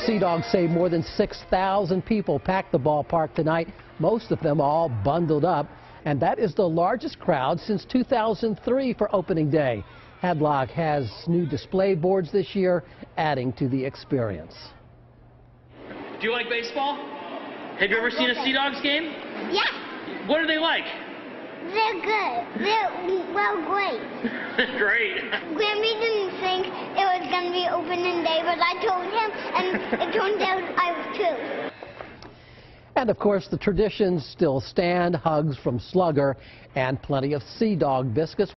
Sea Dogs say more than 6,000 people packed the ballpark tonight, most of them all bundled up, and that is the largest crowd since 2003 for opening day. Hadlock has new display boards this year, adding to the experience. Do you like baseball? Have you ever seen a Sea Dogs game? Yeah. What are they like? They're good. They're great. Great. Grammy didn't think it was going to be opening day, but I told him, and it turned out I was too. And of course, the traditions still stand, hugs from Slugger and plenty of Sea Dog biscuits.